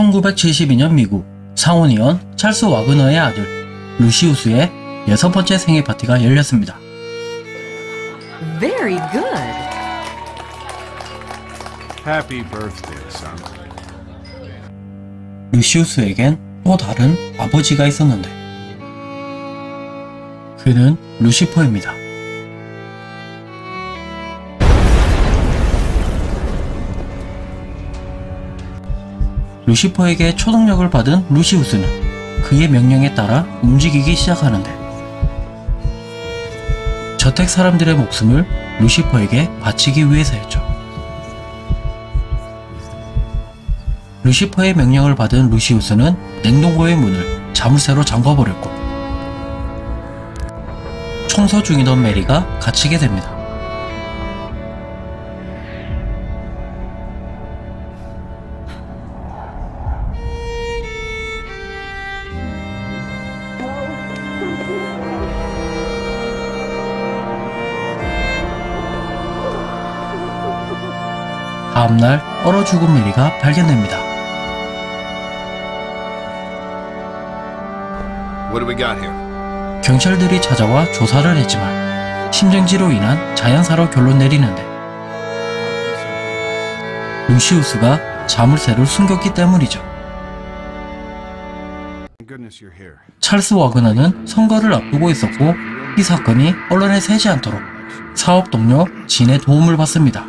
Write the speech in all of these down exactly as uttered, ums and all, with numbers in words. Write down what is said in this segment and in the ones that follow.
천구백칠십이 년 미국 상원의원 찰스 와그너의 아들 루시우스의 여섯 번째 생일 파티가 열렸습니다. Very good. Happy birthday, son. 루시우스에겐 또 다른 아버지가 있었는데 그는 루시퍼입니다. 루시퍼에게 초능력을 받은 루시우스는 그의 명령에 따라 움직이기 시작하는데 저택 사람들의 목숨을 루시퍼에게 바치기 위해서였죠. 루시퍼의 명령을 받은 루시우스는 냉동고의 문을 자물쇠로 잠궈버렸고 청소 중이던 메리가 갇히게 됩니다. 다음날 얼어 죽은 메리가 발견됩니다. What do we got here? 경찰들이 찾아와 조사를 했지만 심정지로 인한 자연사로 결론 내리는데 루시우스가 자물쇠를 숨겼기 때문이죠. Goodness, you're here. 찰스 와그너는 선거를 앞두고 있었고 이 사건이 언론에 새지 않도록 사업 동료 진의 도움을 받습니다.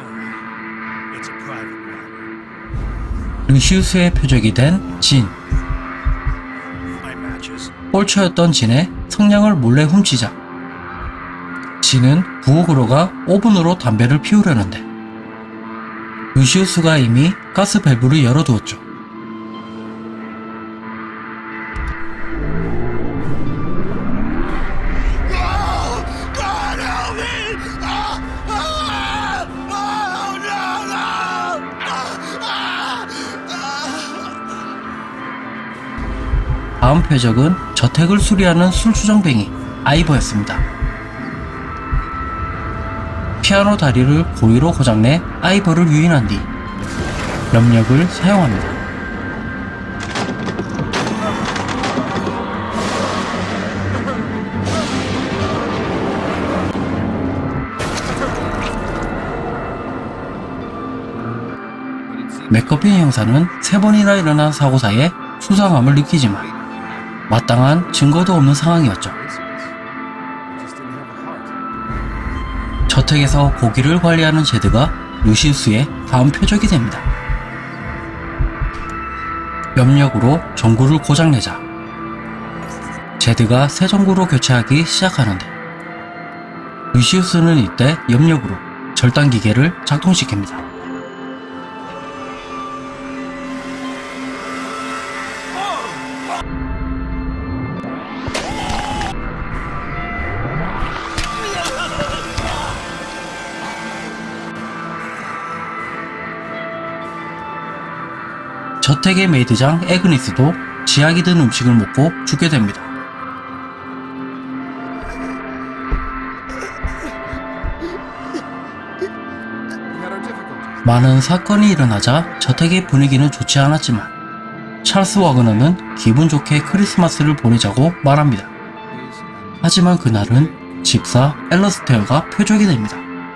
루시우스의 표적이 된 진. 꼴초였던 진의 성냥을 몰래 훔치자 진은 부엌으로 가 오븐으로 담배를 피우려는데 루시우스가 이미 가스 밸브를 열어두었죠. 다음 표적은 저택을 수리하는 술주정뱅이 아이버였습니다. 피아노 다리를 고의로 고장내 아이버를 유인한 뒤 염력을 사용합니다. 맥커핀 형사는 세 번이나 일어난 사고사에 수상함을 느끼지만 마땅한 증거도 없는 상황이었죠. 저택에서 고기를 관리하는 제드가 루시우스의 다음 표적이 됩니다. 염력으로 전구를 고장내자 제드가 새 전구로 교체하기 시작하는데 루시우스는 이때 염력으로 절단기계를 작동시킵니다. 저택의 메이드장 애그니스도 지약이 든 음식을 먹고 죽게 됩니다. 많은 사건이 일어나자 저택의 분위기는 좋지 않았지만 찰스 와그너는 기분 좋게 크리스마스를 보내자고 말합니다. 하지만 그날은 집사 엘러스테어가 표적이 됩니다.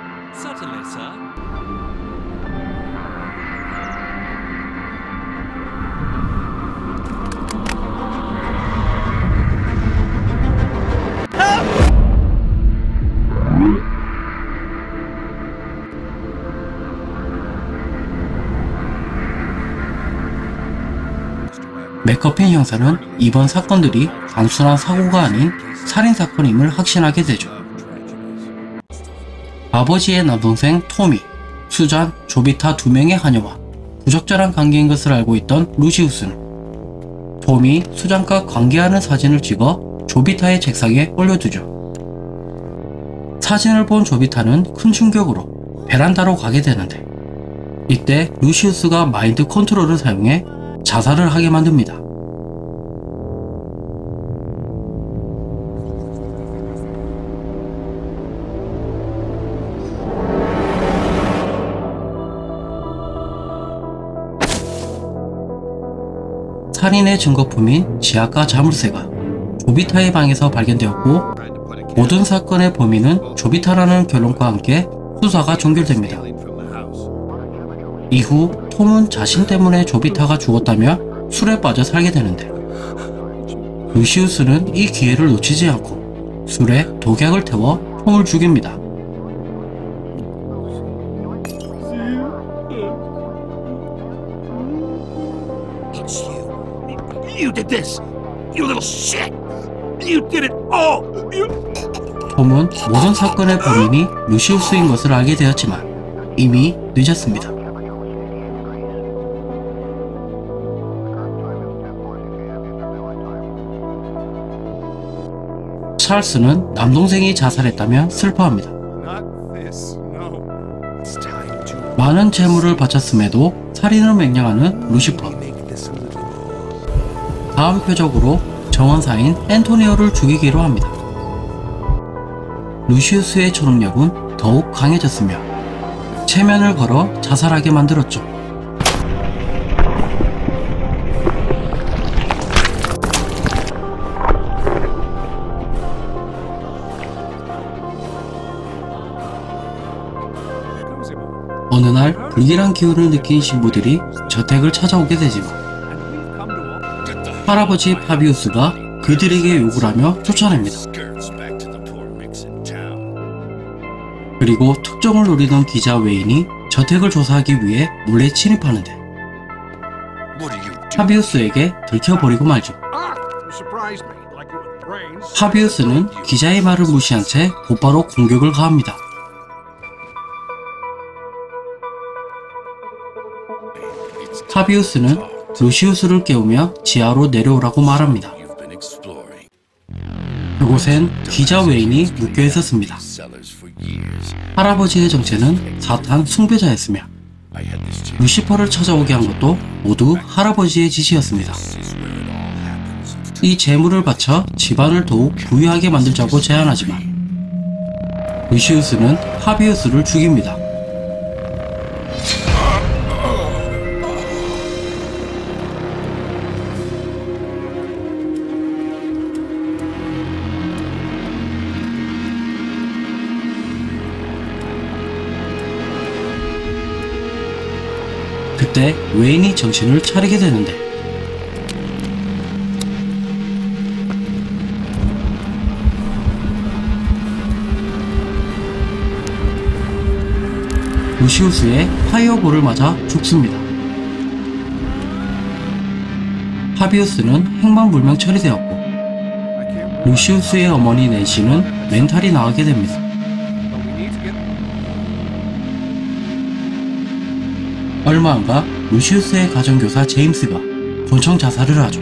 맥커핀 형사는 이번 사건들이 단순한 사고가 아닌 살인사건임을 확신하게 되죠. 아버지의 남동생 토미, 수잔, 조비타 두 명의 하녀와 부적절한 관계인 것을 알고 있던 루시우스는 토미, 수잔과 관계하는 사진을 찍어 조비타의 책상에 올려두죠. 사진을 본 조비타는 큰 충격으로 베란다로 가게 되는데 이때 루시우스가 마인드 컨트롤을 사용해 자살을 하게 만듭니다. 살인의 증거품인 지하가 자물쇠가 조비타의 방에서 발견되었고 모든 사건의 범인은 조비타라는 결론과 함께 수사가 종결됩니다. 이후 톰은 자신 때문에 조비타가 죽었다며 술에 빠져 살게 되는데 루시우스는 이 기회를 놓치지 않고 술에 독약을 태워 톰을 죽입니다. It's you. You did this. You little shit. You did it all. You... 톰은 모든 사건의 범인이 루시우스인 것을 알게 되었지만 이미 늦었습니다. 찰스는 남동생이 자살했다며 슬퍼합니다. Not this. No. It's time to 많은 재물을 바쳤음에도 살인을 맹령하는 루시퍼. make this a little more. 다음 표적으로 정원사인 앤토니오를 죽이기로 합니다. 루시우스의 초능력은 더욱 강해졌으며 체면을 걸어 자살하게 만들었죠. 어느 날 불길한 기운을 느낀 신부들이 저택을 찾아오게 되지만 할아버지 파비우스가 그들에게 욕을 하며 쫓아냅니다. 그리고 특종을 노리던 기자 웨인이 저택을 조사하기 위해 몰래 침입하는데 파비우스에게 들켜버리고 말죠. 파비우스는 기자의 말을 무시한 채 곧바로 공격을 가합니다. 파비우스는 루시우스를 깨우며 지하로 내려오라고 말합니다. 그곳엔 기자 웨인이 묶여 있었습니다. 할아버지의 정체는 사탄 숭배자였으며 루시퍼를 찾아오게 한 것도 모두 할아버지의 지시였습니다. 이 재물을 바쳐 집안을 더욱 부유하게 만들자고 제안하지만 루시우스는 파비우스를 죽입니다. 그때 웨인이 정신을 차리게 되는데 루시우스의 파이어볼을 맞아 죽습니다. 파비우스는 행방불명 처리되었고 루시우스의 어머니 낸시는 멘탈이 나가게 됩니다. 얼마 안가 루시우스의 가정교사 제임스가 본청 자살을 하죠.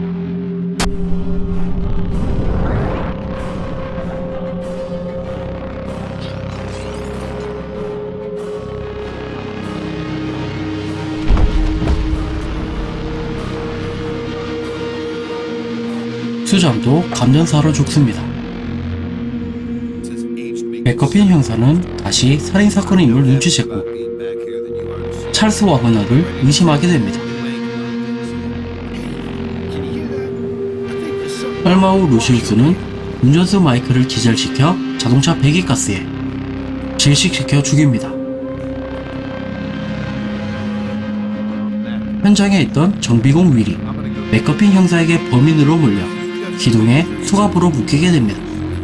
수잠도 감전사로 죽습니다. 맥커핀 형사는 다시 살인사건의 인물 눈치챘고 찰스 와그너를 의심하게 됩니다. 얼마 후 루시우스는 운전수 마이크를 기절시켜 자동차 배기가스에 질식시켜 죽입니다. 현장에 있던 정비공 윌이 맥커핀 형사에게 범인으로 몰려 기둥에 수갑으로 묶이게 됩니다.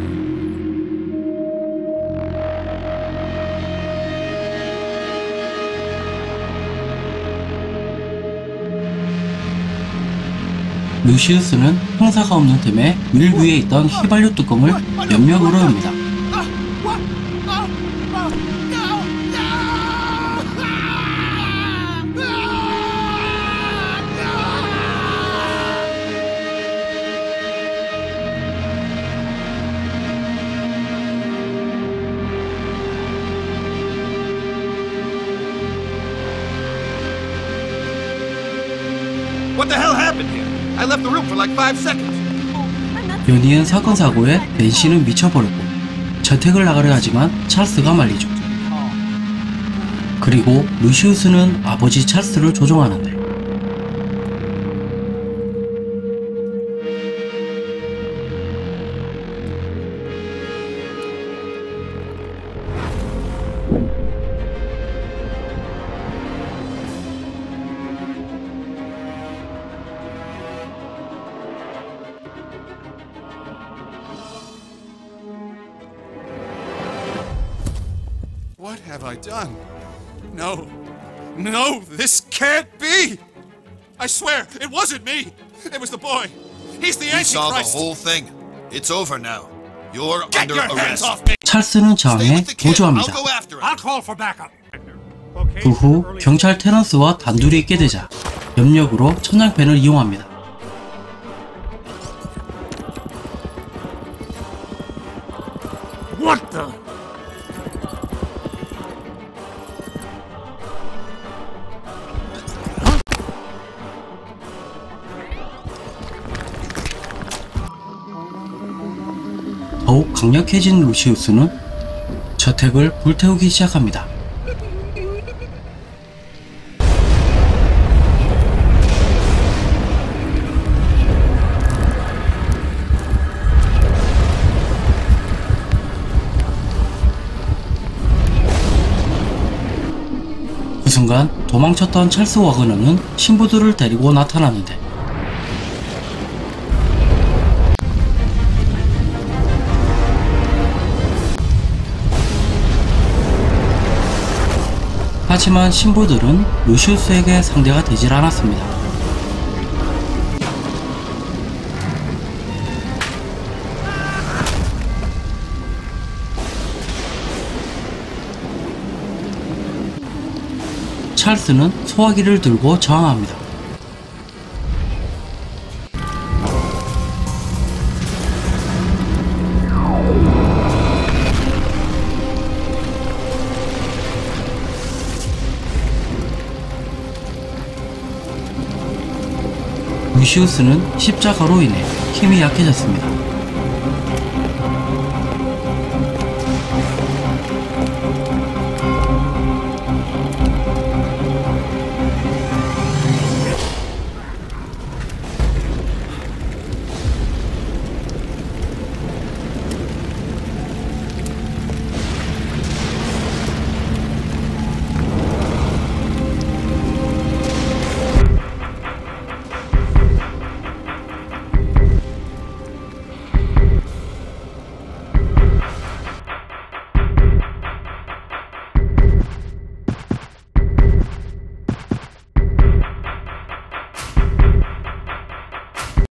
루시우스는 형사가 없는 틈에 윌 위에 있던 휘발유 뚜껑을 연명으로 엽니다. What the hell happened here? I left the room for like five seconds. 연이은 사건 사고에 낸시는 미쳐버렸고 저택을 나가려 하지만 찰스가 말리죠. 그리고 루시우스는 아버지 찰스를 조종하는데 have I done? No. No, this can't be! I swear, it wasn't me! It was the boy! He's the We saw the Antichrist! whole thing. It's over now. You're Get under your hands arrest. off me! 찰스는 Stay 저항에 with the kid. I'll 도주합니다. go after him. I'll call for backup. 그 후 경찰 테런스와 단둘이 있게 되자 염력으로 천장펜을 이용합니다. What the? 더욱 강력해진 루시우스는 저택을 불태우기 시작합니다. 그 순간 도망쳤던 찰스 워그너는 신부들을 데리고 나타나는데 하지만 신부들은 루시우스에게 상대가 되질 않았습니다. 찰스는 소화기를 들고 저항합니다. 루시우스는 십자가로 인해 힘이 약해졌습니다.